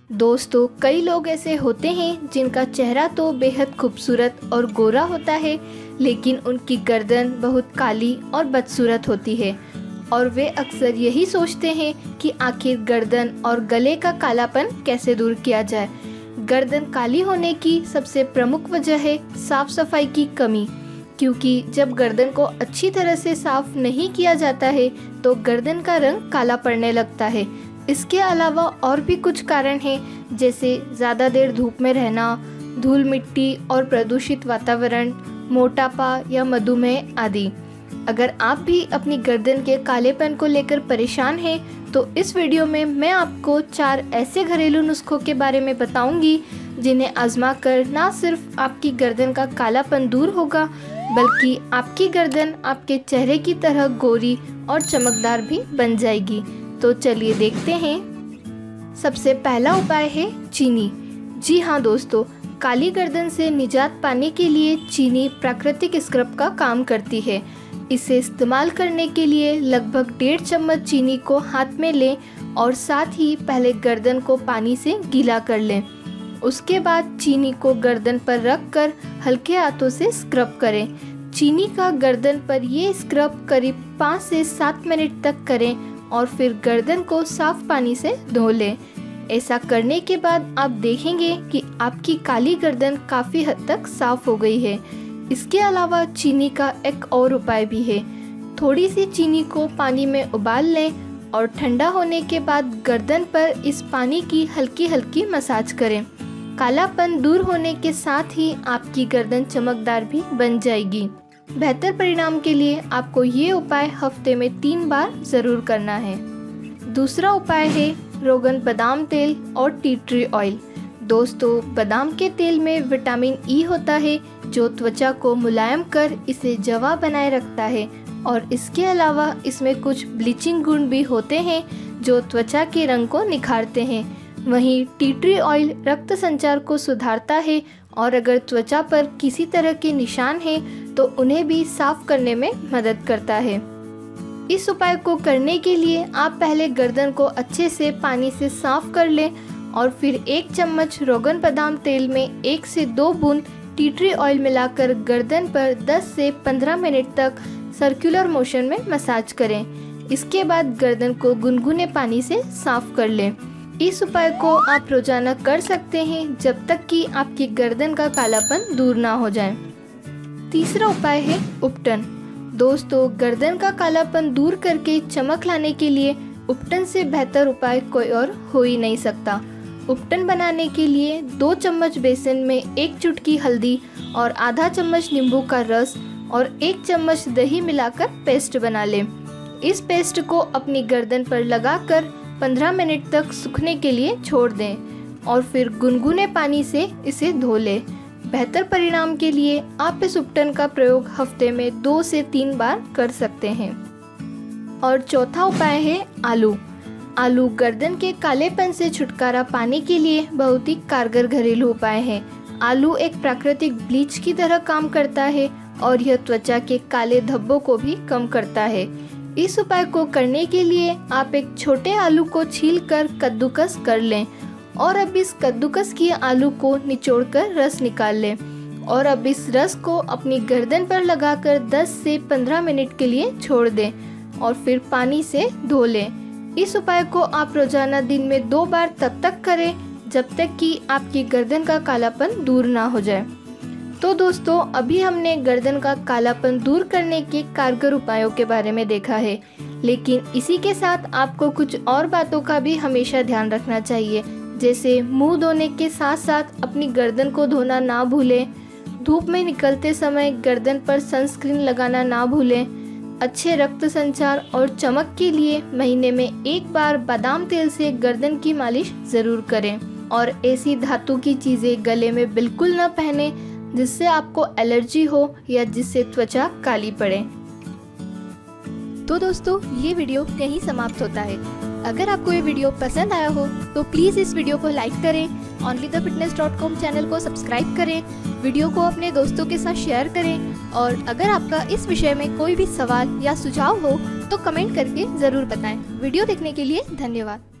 दोस्तों, कई लोग ऐसे होते हैं जिनका चेहरा तो बेहद खूबसूरत और गोरा होता है, लेकिन उनकी गर्दन बहुत काली और बदसूरत होती है और वे अक्सर यही सोचते हैं कि आखिर गर्दन और गले का कालापन कैसे दूर किया जाए। गर्दन काली होने की सबसे प्रमुख वजह है साफ सफाई की कमी, क्योंकि जब गर्दन को अच्छी तरह से साफ नहीं किया जाता है तो गर्दन का रंग काला पड़ने लगता है। इसके अलावा और भी कुछ कारण हैं, जैसे ज़्यादा देर धूप में रहना, धूल मिट्टी और प्रदूषित वातावरण, मोटापा या मधुमेह आदि। अगर आप भी अपनी गर्दन के कालेपन को लेकर परेशान हैं तो इस वीडियो में मैं आपको 4 ऐसे घरेलू नुस्खों के बारे में बताऊंगी जिन्हें आजमा कर ना सिर्फ आपकी गर्दन का कालापन दूर होगा, बल्कि आपकी गर्दन आपके चेहरे की तरह गोरी और चमकदार भी बन जाएगी। तो चलिए देखते हैं। सबसे पहला उपाय है चीनी। जी हाँ दोस्तों, काली गर्दन से निजात पाने के लिए चीनी प्राकृतिक स्क्रब का काम करती है। इसे इस्तेमाल करने के लिए लगभग 1.5 चम्मच चीनी को हाथ में लें और साथ ही पहले गर्दन को पानी से गीला कर लें। उसके बाद चीनी को गर्दन पर रख कर हल्के हाथों से स्क्रब करें। चीनी का गर्दन पर ये स्क्रब करीब 5 से 7 मिनट तक करें और फिर गर्दन को साफ पानी से धो लें। ऐसा करने के बाद आप देखेंगे कि आपकी काली गर्दन काफ़ी हद तक साफ हो गई है। इसके अलावा चीनी का एक और उपाय भी है। थोड़ी सी चीनी को पानी में उबाल लें और ठंडा होने के बाद गर्दन पर इस पानी की हल्की हल्की मसाज करें। कालापन दूर होने के साथ ही आपकी गर्दन चमकदार भी बन जाएगी। बेहतर परिणाम के लिए आपको ये उपाय हफ्ते में 3 बार ज़रूर करना है। दूसरा उपाय है रोगन बादाम तेल और टी ट्री ऑयल। दोस्तों, बादाम के तेल में विटामिन ई होता है जो त्वचा को मुलायम कर इसे जवा बनाए रखता है, और इसके अलावा इसमें कुछ ब्लीचिंग गुण भी होते हैं जो त्वचा के रंग को निखारते हैं। वहीं टी ट्री ऑयल रक्त संचार को सुधारता है और अगर त्वचा पर किसी तरह के निशान हैं तो उन्हें भी साफ करने में मदद करता है। इस उपाय को करने के लिए आप पहले गर्दन को अच्छे से पानी से साफ कर लें और फिर 1 चम्मच रोगन बादाम तेल में 1 से 2 बूंद टी ट्री ऑयल मिलाकर गर्दन पर 10 से 15 मिनट तक सर्कुलर मोशन में मसाज करें। इसके बाद गर्दन को गुनगुने पानी से साफ कर लें। इस उपाय को आप रोजाना कर सकते हैं जब तक कि आपकी गर्दन का कालापन दूर ना हो जाए। तीसरा उपाय है उपटन। दोस्तों, गर्दन का कालापन दूर करके चमक लाने के लिए उपटन से बेहतर उपाय कोई और हो ही नहीं सकता। उपटन बनाने के लिए 2 चम्मच बेसन में 1 चुटकी हल्दी और आधा चम्मच नींबू का रस और 1 चम्मच दही मिलाकर पेस्ट बना लें। इस पेस्ट को अपनी गर्दन पर लगाकर 15 मिनट तक सूखने के लिए छोड़ दें और फिर गुनगुने पानी से इसे धो लें। बेहतर परिणाम के लिए आप इस उपटन का प्रयोग हफ्ते में 2 से 3 बार कर सकते हैं। और चौथा उपाय है आलू। आलू गर्दन के कालेपन से छुटकारा पाने के लिए बहुत ही कारगर घरेलू उपाय है। आलू एक प्राकृतिक ब्लीच की तरह काम करता है और यह त्वचा के काले धब्बों को भी कम करता है। इस उपाय को करने के लिए आप एक छोटे आलू को छीलकर कद्दूकस कर लें और अब इस कद्दूकस किए आलू को निचोड़कर रस निकाल लें और अब इस रस को अपनी गर्दन पर लगाकर 10 से 15 मिनट के लिए छोड़ दें और फिर पानी से धो लें। इस उपाय को आप रोजाना दिन में 2 बार तब तक करें जब तक कि आपकी गर्दन का कालापन दूर ना हो जाए। तो दोस्तों, अभी हमने गर्दन का कालापन दूर करने के कारगर उपायों के बारे में देखा है, लेकिन इसी के साथ आपको कुछ और बातों का भी हमेशा ध्यान रखना चाहिए, जैसे मुंह धोने के साथ साथ अपनी गर्दन को धोना ना भूलें, धूप में निकलते समय गर्दन पर सनस्क्रीन लगाना ना भूलें, अच्छे रक्त संचार और चमक के लिए महीने में 1 बार बादाम तेल से गर्दन की मालिश ज़रूर करें और ऐसी धातु की चीज़ें गले में बिल्कुल न पहने जिससे आपको एलर्जी हो या जिससे त्वचा काली पड़े। तो दोस्तों, ये वीडियो यहीं समाप्त होता है। अगर आपको ये वीडियो पसंद आया हो तो प्लीज़ इस वीडियो को लाइक करें, onlythefitness.com चैनल को सब्सक्राइब करें, वीडियो को अपने दोस्तों के साथ शेयर करें और अगर आपका इस विषय में कोई भी सवाल या सुझाव हो तो कमेंट करके ज़रूर बताएं। वीडियो देखने के लिए धन्यवाद।